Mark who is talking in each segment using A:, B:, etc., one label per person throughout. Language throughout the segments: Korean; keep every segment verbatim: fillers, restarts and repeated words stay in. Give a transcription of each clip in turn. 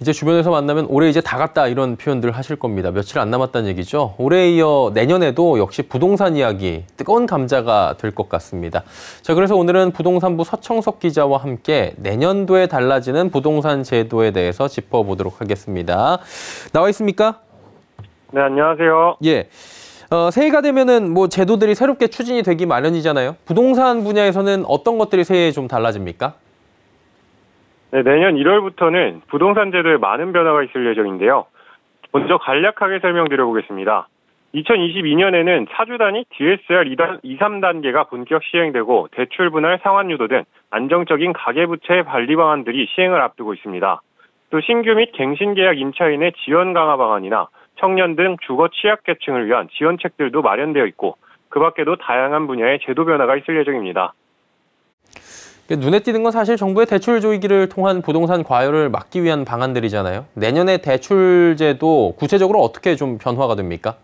A: 이제 주변에서 만나면 올해 이제 다 갔다 이런 표현들 하실 겁니다. 며칠 안 남았다는 얘기죠. 올해에 이어 내년에도 역시 부동산 이야기 뜨거운 감자가 될 것 같습니다. 자, 그래서 오늘은 부동산부 서청석 기자와 함께 내년도에 달라지는 부동산 제도에 대해서 짚어보도록 하겠습니다. 나와 있습니까?
B: 네, 안녕하세요.
A: 예. 어, 새해가 되면은 뭐 제도들이 새롭게 추진이 되기 마련이잖아요. 부동산 분야에서는 어떤 것들이 새해에 좀 달라집니까?
B: 네, 내년 일월부터는 부동산 제도에 많은 변화가 있을 예정인데요. 먼저 간략하게 설명드려 보겠습니다. 이천이십이 년에는 차주 단위 디에스알 이, 삼 단계가 본격 시행되고 대출 분할 상환 유도 등 안정적인 가계부채 관리 방안들이 시행을 앞두고 있습니다. 또 신규 및 갱신 계약 임차인의 지원 강화 방안이나 청년 등 주거 취약계층을 위한 지원책들도 마련되어 있고 그 밖에도 다양한 분야의 제도 변화가 있을 예정입니다.
A: 눈에 띄는 건 사실 정부의 대출 조이기를 통한 부동산 과열을 막기 위한 방안들이잖아요. 내년에 대출제도 구체적으로 어떻게 좀 변화가 됩니까?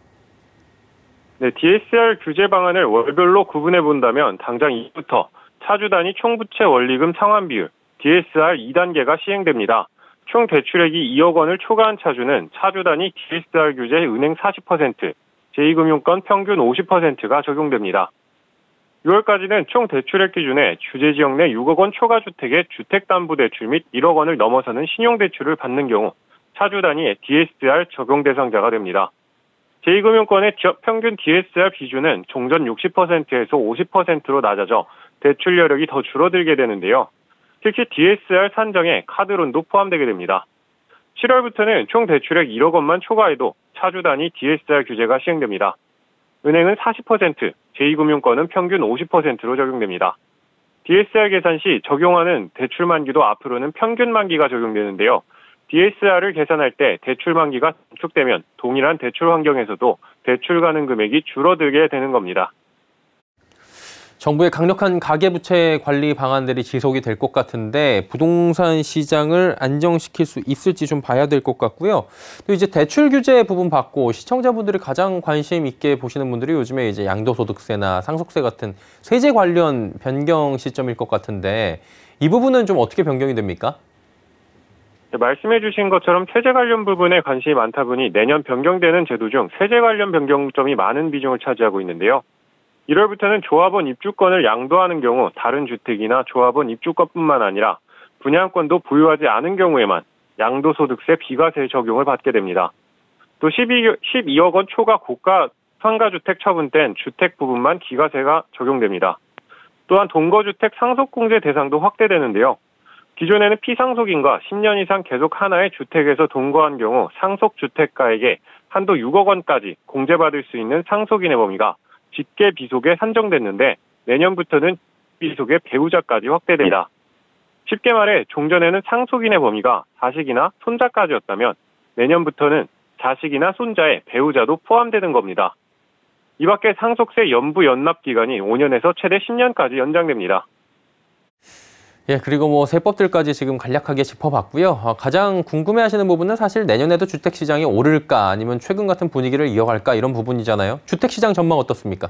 B: 네, 디에스알 규제 방안을 월별로 구분해 본다면 당장 이부터 차주 단위 총부채 원리금 상환 비율 디에스알 이 단계가 시행됩니다. 총 대출액이 이억 원을 초과한 차주는 차주 단위 디에스알 규제 은행 사십 퍼센트, 제이 금융권 평균 오십 퍼센트가 적용됩니다. 유월까지는 총 대출액 기준에 규제지역 내 육억 원 초과 주택의 주택담보대출 및 일억 원을 넘어서는 신용대출을 받는 경우 차주 단위 디에스알 적용 대상자가 됩니다. 제이 금융권의 지역 평균 디에스알 비중은 종전 육십 퍼센트에서 오십 퍼센트로 낮아져 대출 여력이 더 줄어들게 되는데요. 특히 디에스알 산정에 카드론도 포함되게 됩니다. 칠월부터는 총 대출액 일억 원만 초과해도 차주 단위 디에스알 규제가 시행됩니다. 은행은 사십 퍼센트, 제이 금융권은 평균 오십 퍼센트로 적용됩니다. 디에스알 계산 시 적용하는 대출 만기도 앞으로는 평균 만기가 적용되는데요. 디에스알을 계산할 때 대출 만기가 단축되면 동일한 대출 환경에서도 대출 가능 금액이 줄어들게 되는 겁니다.
A: 정부의 강력한 가계부채 관리 방안들이 지속이 될 것 같은데 부동산 시장을 안정시킬 수 있을지 좀 봐야 될 것 같고요. 또 이제 대출 규제 부분 받고 시청자분들이 가장 관심 있게 보시는 분들이 요즘에 이제 양도소득세나 상속세 같은 세제 관련 변경 시점일 것 같은데 이 부분은 좀 어떻게 변경이 됩니까?
B: 네, 말씀해 주신 것처럼 세제 관련 부분에 관심이 많다 보니 내년 변경되는 제도 중 세제 관련 변경점이 많은 비중을 차지하고 있는데요. 일월부터는 조합원 입주권을 양도하는 경우 다른 주택이나 조합원 입주권뿐만 아니라 분양권도 보유하지 않은 경우에만 양도소득세 비과세 적용을 받게 됩니다. 또 십이억 원 초과 고가 상가주택 처분된 주택 부분만 기과세가 적용됩니다. 또한 동거주택 상속공제 대상도 확대되는데요. 기존에는 피상속인과 십 년 이상 계속 하나의 주택에서 동거한 경우 상속주택가에게 한도 육억 원까지 공제받을 수 있는 상속인의 범위가 직계 비속에 산정됐는데 내년부터는 비속의 배우자까지 확대됩니다. 쉽게 말해 종전에는 상속인의 범위가 자식이나 손자까지였다면 내년부터는 자식이나 손자의 배우자도 포함되는 겁니다. 이 밖에 상속세 연부 연납 기간이 오 년에서 최대 십 년까지 연장됩니다.
A: 예, 그리고 뭐 세법들까지 지금 간략하게 짚어봤고요. 어, 가장 궁금해하시는 부분은 사실 내년에도 주택시장이 오를까 아니면 최근 같은 분위기를 이어갈까 이런 부분이잖아요. 주택시장 전망 어떻습니까?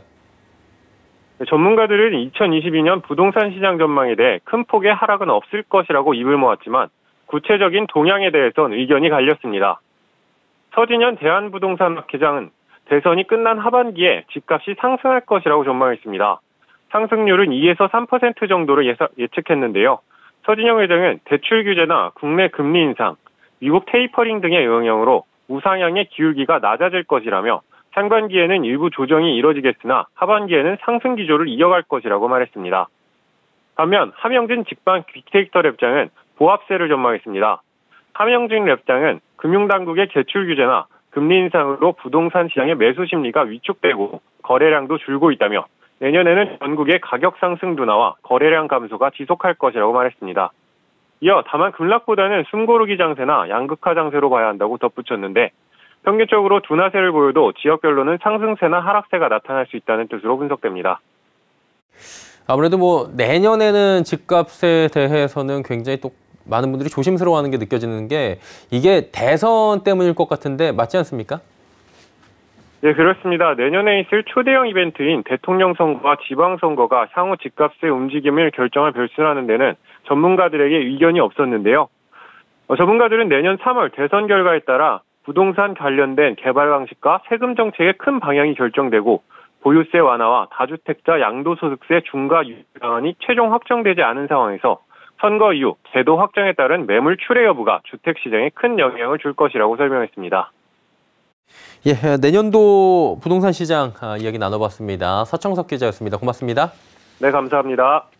B: 네, 전문가들은 이천이십이 년 부동산 시장 전망에 대해 큰 폭의 하락은 없을 것이라고 입을 모았지만 구체적인 동향에 대해선 의견이 갈렸습니다. 서진현 대한부동산학회장은 대선이 끝난 하반기에 집값이 상승할 것이라고 전망했습니다. 상승률은 이에서 삼 퍼센트 정도로 예사, 예측했는데요. 서진영 회장은 대출 규제나 국내 금리 인상, 미국 테이퍼링 등의 영향으로 우상향의 기울기가 낮아질 것이라며 상반기에는 일부 조정이 이뤄지겠으나 하반기에는 상승 기조를 이어갈 것이라고 말했습니다. 반면 함영진 직방 빅데이터 랩장은 보합세를 전망했습니다. 함영진 랩장은 금융당국의 대출 규제나 금리 인상으로 부동산 시장의 매수 심리가 위축되고 거래량도 줄고 있다며 내년에는 전국의 가격 상승 둔화와 거래량 감소가 지속할 것이라고 말했습니다. 이어 다만 급락보다는 숨고르기 장세나 양극화 장세로 봐야 한다고 덧붙였는데 평균적으로 둔화세를 보여도 지역별로는 상승세나 하락세가 나타날 수 있다는 뜻으로 분석됩니다.
A: 아무래도 뭐 내년에는 집값에 대해서는 굉장히 또 많은 분들이 조심스러워하는 게 느껴지는 게 이게 대선 때문일 것 같은데 맞지 않습니까?
B: 네, 그렇습니다. 내년에 있을 초대형 이벤트인 대통령 선거와 지방선거가 향후 집값의 움직임을 결정할 별수라는 데는 전문가들에게 의견이 없었는데요. 어, 전문가들은 내년 삼월 대선 결과에 따라 부동산 관련된 개발 방식과 세금 정책의 큰 방향이 결정되고 보유세 완화와 다주택자 양도소득세 중과 유예 방안이 최종 확정되지 않은 상황에서 선거 이후 제도 확정에 따른 매물 출회 여부가 주택시장에 큰 영향을 줄 것이라고 설명했습니다.
A: 예, 내년도 부동산 시장 이야기 나눠봤습니다. 서청석 기자였습니다. 고맙습니다.
B: 네, 감사합니다.